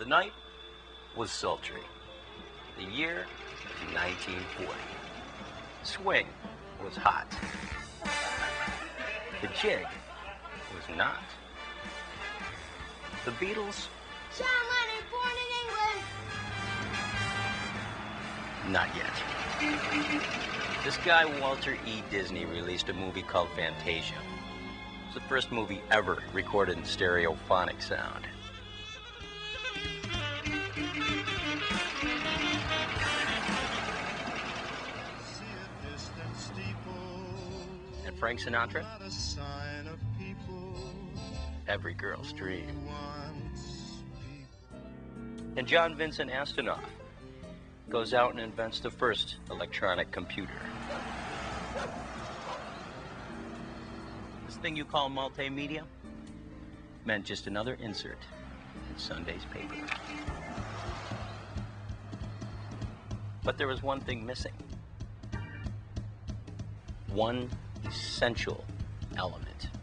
The night was sultry. The year was 1940. Swing was hot. The jig was not. The Beatles? John Lennon, born in England. Not yet. This guy, Walter E. Disney, released a movie called Fantasia. It was the first movie ever recorded in stereophonic sound. And Frank Sinatra? Every girl's dream. And John Vincent Astronaut goes out and invents the first electronic computer. This thing you call multimedia meant just another insert in Sunday's paper. But there was one thing missing. One essential element.